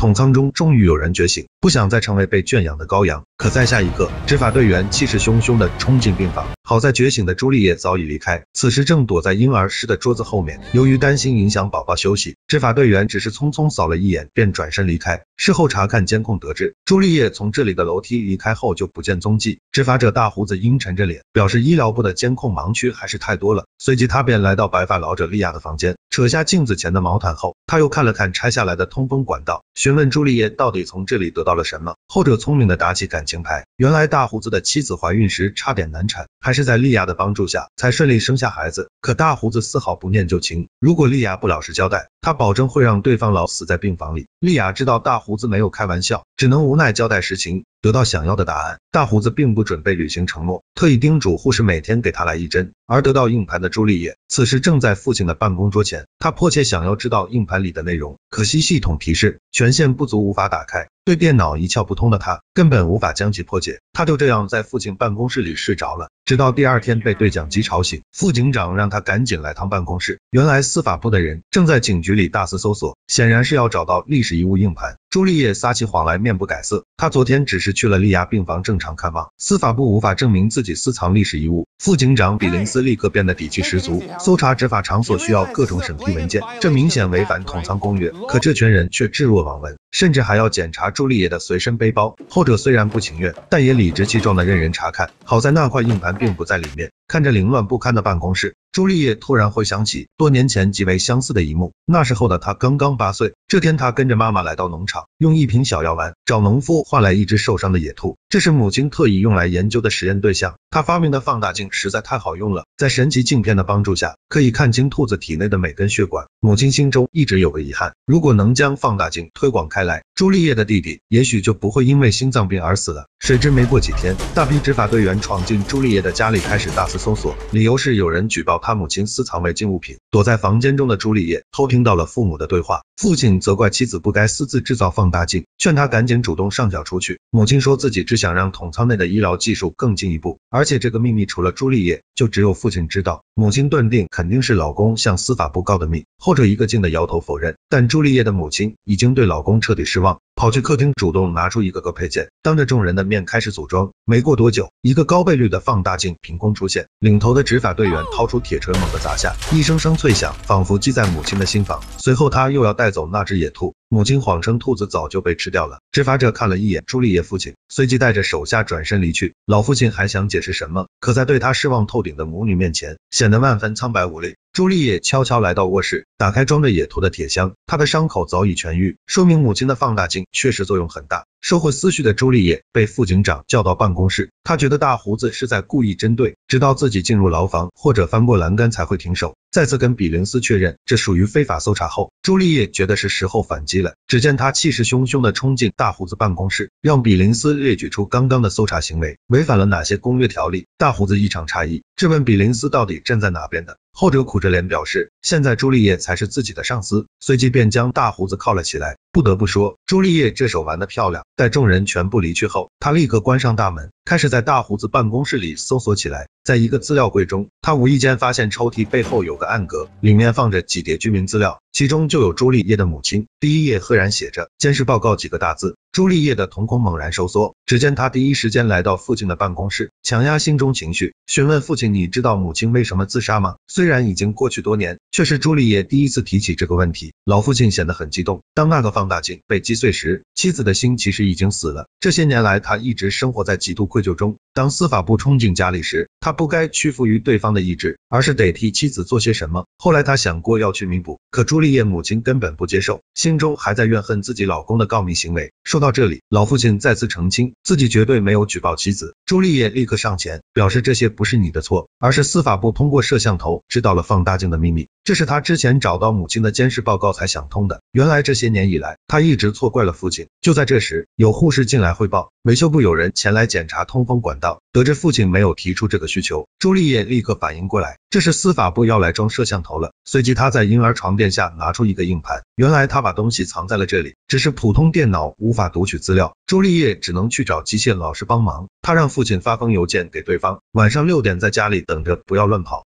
统仓中终于有人觉醒，不想再成为被圈养的羔羊。可在下一刻，执法队员气势汹汹地冲进病房，好在觉醒的朱丽叶早已离开，此时正躲在婴儿室的桌子后面。由于担心影响宝宝休息，执法队员只是匆匆扫了一眼便转身离开。事后查看监控得知，朱丽叶从这里的楼梯离开后就不见踪迹。执法者大胡子阴沉着脸，表示医疗部的监控盲区还是太多了。随即他便来到白发老者莉亚的房间，扯下镜子前的毛毯后，他又看了看拆下来的通风管道，询问朱丽叶到底从这里得到了什么。后者聪明的打起感情牌，原来大胡子的妻子怀孕时差点难产，还是在莉亚的帮助下才顺利生下孩子。可大胡子丝毫不念旧情，如果莉亚不老实交代，他保证会让对方老死在病房里。莉亚知道大胡子没有开玩笑，只能无奈交代实情，得到想要的答案。大胡子并不准备履行承诺，特意叮嘱护士每天给他来1针。而得到硬盘的朱丽叶此时正在父亲的办公桌前，他迫切想要知道硬盘里的内容，可惜系统提示权限不足无法打开，对电脑一窍不通的他根本无法将其破解。他就这样在父亲办公室里睡着了，直到第二天被对讲机吵醒，副警长让他赶紧来趟办公室。原来司法部的人正在警局里大肆搜索，显然是要找到历史遗物硬盘。朱丽叶撒起谎来面不改色，他昨天只是去了莉亚病房正常看望，司法部无法证明自己私藏历史遗物。副警长比林斯立刻变得底气十足，搜查执法场所需要各种审批文件，这明显违反统仓公约，可这群人却置若罔闻，甚至还要检查朱丽叶的随身背包。后者虽然不情愿，但也理直气壮的任人查看。好在那块硬盘并不在里面。看着凌乱不堪的办公室，朱丽叶突然回想起多年前极为相似的一幕。那时候的她刚刚8岁，这天她跟着妈妈来到农场，用一瓶小药丸找农夫换来一只受伤的野兔，这是母亲特意用来研究的实验对象。她发明的放大镜实在太好用了，在神奇镜片的帮助下，可以看清兔子体内的每根血管。母亲心中一直有个遗憾，如果能将放大镜推广开来，朱丽叶的弟弟也许就不会因为心脏病而死了。谁知没过几天，大批执法队员闯进朱丽叶的家里，开始大肆搜索，理由是有人举报他母亲私藏违禁物品。躲在房间中的朱丽叶偷听到了父母的对话，父亲责怪妻子不该私自制造放大镜，劝他赶紧主动上缴出去。母亲说自己只想让统仓内的医疗技术更进一步，而且这个秘密除了朱丽叶，就只有父亲知道。母亲断定肯定是老公向司法部告的密，后者一个劲的摇头否认。但朱丽叶的母亲已经对老公彻底失望，跑去客厅主动拿出一个个配件，当着众人的面开始组装。没过多久，一个高倍率的放大镜凭空出现，领头的执法队员掏出铁锤猛地砸下，一声声脆响，仿佛击在母亲的心房。随后他又要带走那只野兔，母亲谎称兔子早就被吃掉了。执法者看了一眼朱丽叶父亲，随即带着手下转身离去。老父亲还想解释什么，可在对他失望透顶的母女面前，显得万分苍白无力。朱丽叶悄悄来到卧室，打开装着野兔的铁箱，她的伤口早已痊愈，说明母亲的放大镜确实作用很大。收回思绪的朱丽叶被副警长叫到办公室，他觉得大胡子是在故意针对，直到自己进入牢房或者翻过栏杆才会停手。再次跟比林斯确认这属于非法搜查后，朱丽叶觉得是时候反击了。只见他气势汹汹地冲进大胡子办公室，让比林斯列举出刚刚的搜查行为违反了哪些公约条例。大胡子异常诧异，质问比林斯到底站在哪边的。后者苦着脸表示，现在朱丽叶才是自己的上司，随即便将大胡子铐了起来。不得不说，朱丽叶这手玩得漂亮。待众人全部离去后，他立刻关上大门，开始在大胡子办公室里搜索起来。在一个资料柜中，他无意间发现抽屉背后有个暗格，里面放着几叠居民资料，其中就有朱丽叶的母亲。第一页赫然写着监视报告几个大字。朱丽叶的瞳孔猛然收缩，只见他第一时间来到父亲的办公室，强压心中情绪，询问父亲，你知道母亲为什么自杀吗？虽然已经过去多年，却是朱丽叶第一次提起这个问题。老父亲显得很激动，当那个放大镜被击碎时，妻子的心其实已经死了。这些年来他一直生活在极度愧疚中，当司法部冲进家里时，他不该屈服于对方的意志，而是得替妻子做些什么。后来他想过要去弥补，可朱丽叶母亲根本不接受，心中还在怨恨自己老公的告密行为。说到这里，老父亲再次澄清自己绝对没有举报妻子。朱丽叶立刻上前表示，这些不是你的错，而是司法部通过摄像头知道了放大镜的秘密，这是他之前找到母亲的监视报告才想通的。原来这些年以来，他一直错怪了父亲。就在这时，有护士进来汇报，维修部有人前来检查通风管道，得知父亲没有提出这个需求，朱丽叶立刻反应过来，这是司法部要来装摄像头了。随即他在婴儿床垫下拿出一个硬盘，原来他把东西藏在了这里，只是普通电脑无法读取资料，朱丽叶只能去找机械老师帮忙。他让父亲发封邮件给对方，晚上6点在家里等着，不要乱跑。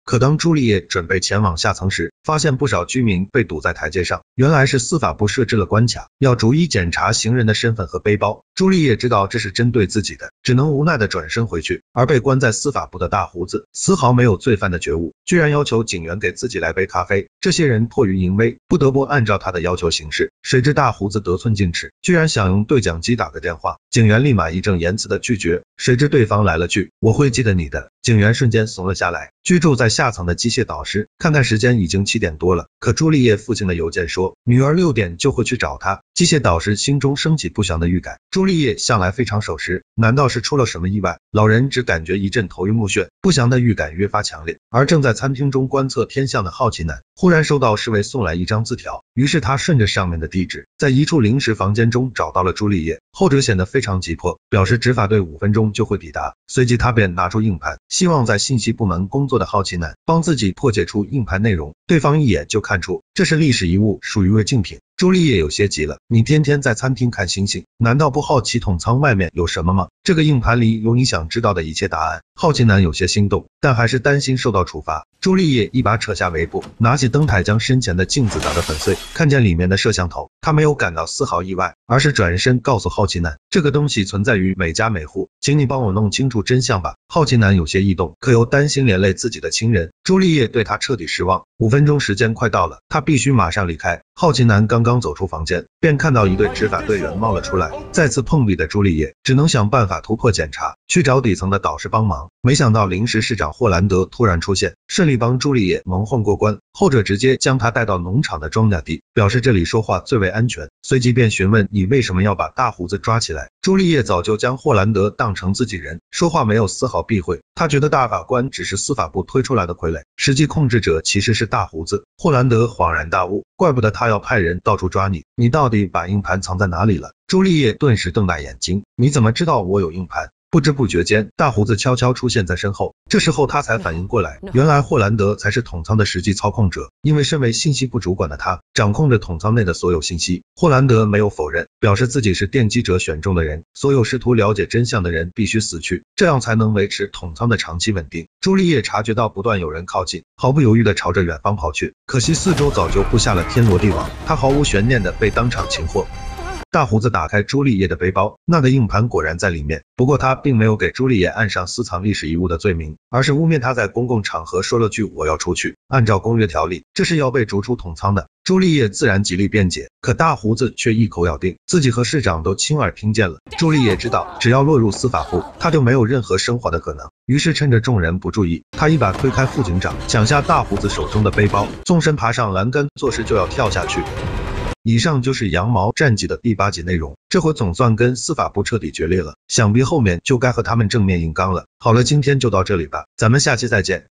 可当朱丽叶准备前往下层时，发现不少居民被堵在台阶上，原来是司法部设置了关卡，要逐一检查行人的身份和背包。朱丽叶知道这是针对自己的，只能无奈的转身回去。而被关在司法部的大胡子丝毫没有罪犯的觉悟，居然要求警员给自己来杯咖啡。这些人迫于淫威，不得不按照他的要求行事。谁知大胡子得寸进尺，居然想用对讲机打个电话，警员立马义正言辞的拒绝。谁知对方来了句我会记得你的，警员瞬间怂了下来。居住在下层的机械导师看看时间已经7点多了，可朱丽叶父亲的邮件说女儿6点就会去找他。机械导师心中升起不祥的预感。朱丽叶向来非常守时，难道是出了什么意外？老人只感觉一阵头晕目眩，不祥的预感越发强烈。而正在餐厅中观测天象的好奇男忽然收到侍卫送来一张字条，于是他顺着上面的地址，在一处临时房间中找到了朱丽叶。后者显得非常急迫，表示执法队5分钟就会抵达。随即他便拿出硬盘，希望在信息部门工作的好奇男帮自己破解出硬盘内容。对方一眼就看出这是历史遗物，属于违禁品。朱丽叶有些急了，你天天在餐厅看星星，难道不好奇统仓外面有什么吗？这个硬盘里有你想知道的一切答案。好奇男有些心动，但还是担心受到处罚。朱丽叶一把扯下围布，拿起灯台将身前的镜子打得粉碎，看见里面的摄像头，他没有感到丝毫意外，而是转身告诉好奇男，这个东西存在于每家每户，请你帮我弄清楚真相吧。好奇男有些异动，可又担心连累自己的亲人。朱丽叶对他彻底失望。5分钟时间快到了，他必须马上离开。好奇男刚刚走出房间，便看到一队执法队员冒了出来。再次碰壁的朱丽叶只能想办法突破检查，去找底层的导师帮忙。没想到临时市长霍兰德突然出现，顺利帮朱丽叶蒙混过关。后者直接将他带到农场的庄稼地，表示这里说话最为安全，随即便询问你为什么要把大胡子抓起来。朱丽叶早就将霍兰德当成自己人，说话没有丝毫避讳。他觉得大法官只是司法部推出来的傀儡，实际控制者其实是大胡子。霍兰德恍然大悟，怪不得他要派人到处抓你，你到底把硬盘藏在哪里了？朱丽叶顿时瞪大眼睛，你怎么知道我有硬盘？不知不觉间，大胡子悄悄出现在身后。这时候他才反应过来，原来霍兰德才是统仓的实际操控者，因为身为信息部主管的他，掌控着统仓内的所有信息。霍兰德没有否认，表示自己是奠基者选中的人，所有试图了解真相的人必须死去，这样才能维持统仓的长期稳定。朱丽叶察觉到不断有人靠近，毫不犹豫地朝着远方跑去，可惜四周早就布下了天罗地网，他毫无悬念地被当场擒获。大胡子打开朱丽叶的背包，那个硬盘果然在里面，不过他并没有给朱丽叶按上私藏历史遗物的罪名，而是污蔑她在公共场合说了句我要出去，按照公约条例，这是要被逐出统仓的。朱丽叶自然极力辩解，可大胡子却一口咬定自己和市长都亲耳听见了。朱丽叶知道，只要落入司法部，他就没有任何生还的可能，于是趁着众人不注意，他一把推开副警长，抢下大胡子手中的背包，纵身爬上栏杆，作势就要跳下去。以上就是羊毛战记的第8集内容，这回总算跟司法部彻底决裂了，想必后面就该和他们正面硬刚了。好了，今天就到这里吧，咱们下期再见。